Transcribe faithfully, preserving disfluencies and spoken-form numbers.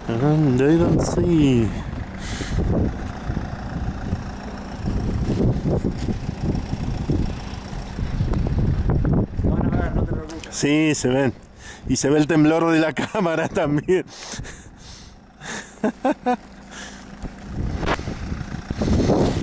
And I don't see. No van a ver, no te preocupes. Sí, se ven. Y se ve el temblor de la cámara también.